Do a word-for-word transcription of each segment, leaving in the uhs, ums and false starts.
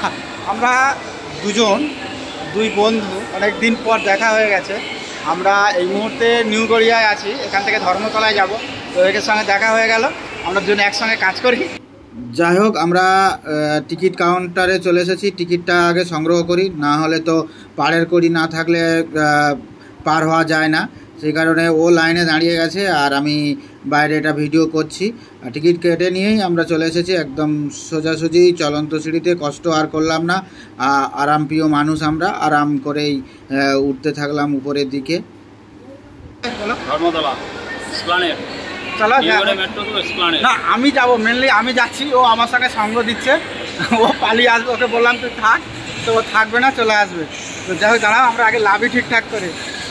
আমরা দুজন দুই বন্ধু অনেক দিন পর দেখা হয়ে গেছে। আমরা এই মুহূর্তে নিউ গড়িয়ায় আছি, এখান থেকে ধর্মতলায় যাব। তো এর সঙ্গে দেখা হয়ে গেল, আমরা দুজন একসঙ্গে কাজ করি। যাই হোক, আমরা টিকিট কাউন্টারে চলে এসেছি। টিকিটটা আগে সংগ্রহ করি, না হলে তো পাড়ের কড়ি না থাকলে পার হওয়া যায় না। সেই কারণে ও লাইনে দাঁড়িয়ে গেছে আর আমি বাইরে এটা ভিডিও করছি। টিকিট কেটে নিয়েই আমরা চলে এসেছি একদম সোজাসুজি চলন্ত সিঁড়িতে। কষ্ট আর করলাম না, আরাম প্রিয় মানুষ আমরা, আরাম করেই উঠতে থাকলাম উপরের দিকে। ধর্মতলা এসপ্লানেড চলো মেট্রো তো এসপ্লানেড না, আমি যাব মেনলি, আমি যাচ্ছি, ও আমার সঙ্গে সঙ্গ দিচ্ছে। ও পালিয়ে আসবে, ওকে বললাম তুই থাক, তো ও থাকবে না, চলে আসবে। তো যাই হোক, দাঁড়াও আমরা আগে লাভই ঠিকঠাক করে।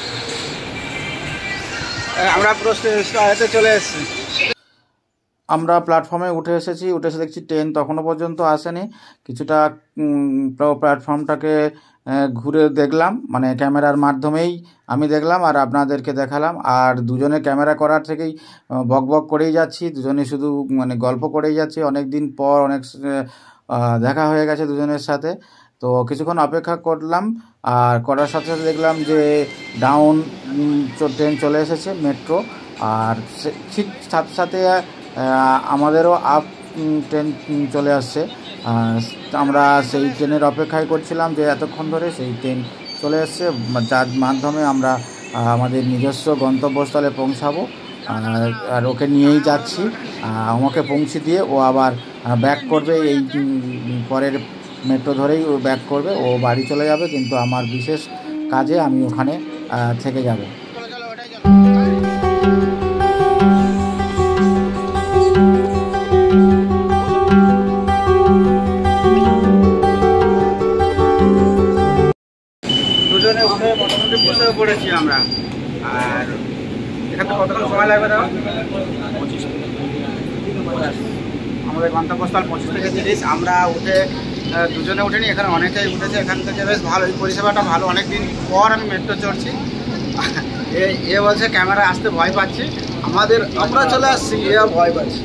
আমরা পুরো এতে চলে এসেছি। আমরা প্ল্যাটফর্মে উঠে এসেছি। উঠে এসে দেখছি ট্রেন তখনও পর্যন্ত আসেনি। কিছুটা প্ল্যাটফর্মটাকে ঘুরে দেখলাম, মানে ক্যামেরার মাধ্যমেই আমি দেখলাম আর আপনাদেরকে দেখালাম। আর দুজনে ক্যামেরা করার থেকেই বক বক করেই যাচ্ছি, দুজনে শুধু মানে গল্প করেই যাচ্ছি। অনেক দিন পর অনেক দেখা হয়ে গেছে দুজনের সাথে। তো কিছুক্ষণ অপেক্ষা করলাম, আর করার সাথে সাথে দেখলাম যে ডাউন ট্রেন চলে এসেছে, মেট্রো। আর ঠিক সাথে সাথে আমাদেরও আপ ট্রেন চলে আসছে। আমরা সেই ট্রেনের অপেক্ষায় করছিলাম যে এতক্ষণ ধরে সেই ট্রেন চলে এসছে, যার মাধ্যমে আমরা আমাদের নিজস্ব গন্তব্যস্থলে পৌঁছাবো। আর ওকে নিয়েই যাচ্ছি, আমাকে পৌঁছে দিয়ে ও আবার ব্যাক করবে। এই পরের মেট্রো ধরেই ও ব্যাক করবে, ও বাড়ি চলে যাবে, কিন্তু আমার বিশেষ কাজে আমি ওখানে থেকে যাব। দুজনে উঠে মোটামুটি বসে পড়েছি আমরা। আর এখান থেকে কতক্ষণ সময় লাগবে? দাও পঁচিশ আমাদের গন্তব্যস্থল পঁচিশ থেকে তিরিশ। আমরা উঠে দুজনে উঠেনি, এখানে অনেকেই উঠেছে। এখান থেকে বেশ ভালো, এই পরিষেবাটা ভালো। অনেক দিন পর আমি মেট্রো চড়ছি। এ বলছে ক্যামেরা আসতে ভয় পাচ্ছি, আমাদের আমরা চলে আসছি, এ ভয় পাচ্ছি।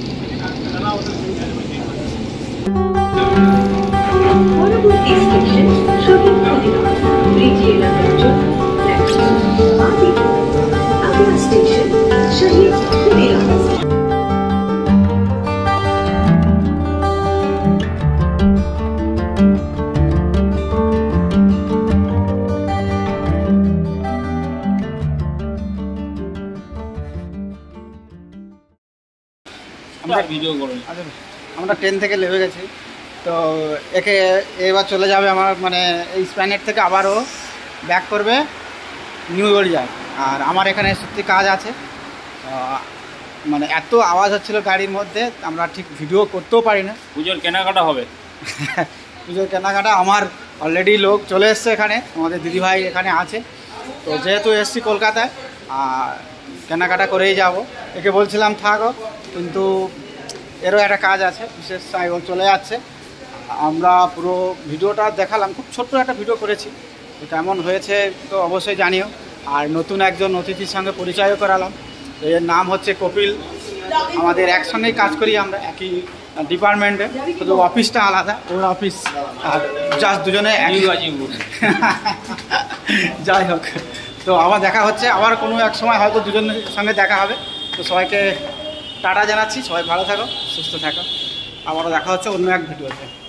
আমরা ট্রেন থেকে নেমে গেছি। তো একে এবার চলে যাবে আমার মানে এই এসপ্ল্যানেড থেকে আবারও ব্যাক করবে নিউ গড়িয়ায়। আর আমার এখানে সত্যি কাজ আছে, মানে এত আওয়াজ হচ্ছিল গাড়ির মধ্যে, আমরা ঠিক ভিডিও করতেও পারি না। পুজোর কেনাকাটা হবে। পুজোর কেনাকাটা আমার অলরেডি লোক চলে এসছে এখানে, আমাদের দিদিভাই এখানে আছে। তো যেহেতু এসছি কলকাতায়, আর কেনাকাটা করেই যাব। একে বলছিলাম থাকো, কিন্তু এরও একটা কাজ আছে বিশেষ, তাই ও চলে যাচ্ছে। আমরা পুরো ভিডিওটা দেখালাম, খুব ছোট্ট একটা ভিডিও করেছি। তো কেমন হয়েছে তো অবশ্যই জানিও। আর নতুন একজন অতিথির সঙ্গে পরিচয়ও করালাম। এর নাম হচ্ছে কপিল। আমাদের একসঙ্গেই কাজ করি আমরা, একই ডিপার্টমেন্টে, শুধু অফিসটা আলাদা। ওর অফিস আর জাস্ট দুজনে যাই হোক, তো আবার দেখা হচ্ছে, আবার কোনো এক সময় হয়তো দুজনের সঙ্গে দেখা হবে। তো সবাইকে টাটা জানাচ্ছি, সবাই ভালো থাকো, সুস্থ থাকো। আবারও দেখা হচ্ছে অন্য এক ভিডিওতে।